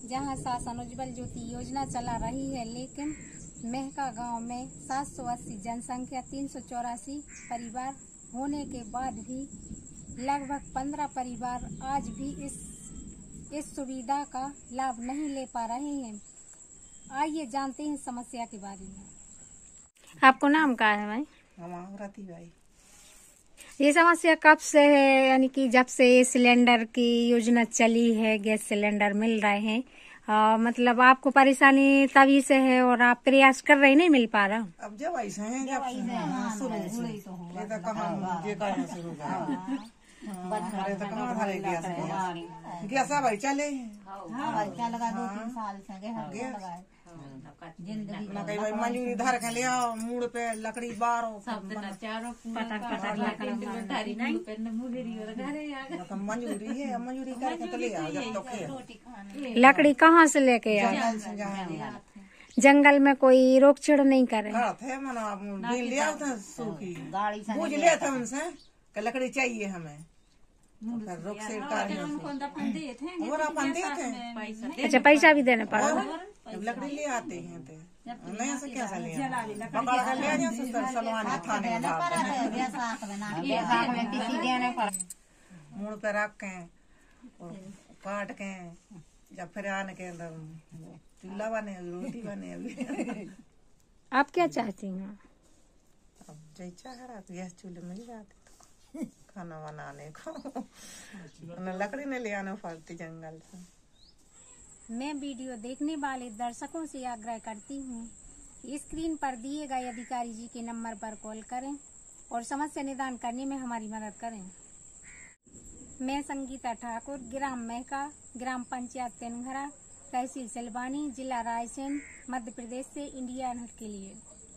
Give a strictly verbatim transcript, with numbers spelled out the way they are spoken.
जहां शासन उज्जवल ज्योति योजना चला रही है, लेकिन मेहका गांव में सात सौ अस्सी जनसंख्या, तीन सौ चौरासी परिवार होने के बाद भी लगभग पंद्रह परिवार आज भी इस इस सुविधा का लाभ नहीं ले पा रहे हैं। आइए जानते हैं समस्या के बारे में। आपको नाम क्या है भाई? रति भाई। ये समस्या कब से है? यानी कि जब से सिलेंडर की योजना चली है, गैस सिलेंडर मिल रहे हैं, आ, मतलब आपको परेशानी तभी से है और आप प्रयास कर रहे नहीं मिल पा रहा? अब जब ऐसे हैं जब शुरू से ये तो कहाँ ये कहाँ शुरू का हमारे तो कहाँ धारे गैस गैस भाई चले क्या लगा दो तीन साल से गैस ना कहीं भाई मजूरी धर के ले आओ मुड़ पे लकड़ी बारो पटक पटक मजूरी है मजूरी करके तो ले आओ जब तक है। लकड़ी कहाँ से लेके आओ? जंगल में कोई रोक छेड़ नहीं करे? थे मना ले आओ थे सूखी पूछ ले थे उनसे कि लकड़ी चाहिए हमें, रोक से और अपन दिए थे। अच्छा, पैसा भी देना पड़ा? जब लकड़ी ले आते हैं तो नहीं ऐसा क्या सा ले पकड़ कर ले जाओ सुस्तर सलवान थाने मुड़ पे रख के और काट के जब फिर आने के अंदर चूल्हा बने रोटी बने। अभी आप क्या चाहती हैं? अब जैसा है गैस चूल्हे मिल जाते तो खाना बनाने को लकड़ी ने ले आना पड़ती जंगल से। मैं वीडियो देखने वाले दर्शकों से आग्रह करती हूँ कि स्क्रीन पर दिए गए अधिकारी जी के नंबर पर कॉल करें और समस्या निदान करने में हमारी मदद करें। मैं संगीता ठाकुर, ग्राम मेहका, ग्राम पंचायत तेनघरा, तहसील सिलवानी, जिला रायसेन, मध्य प्रदेश से इंडिया नेट के लिए।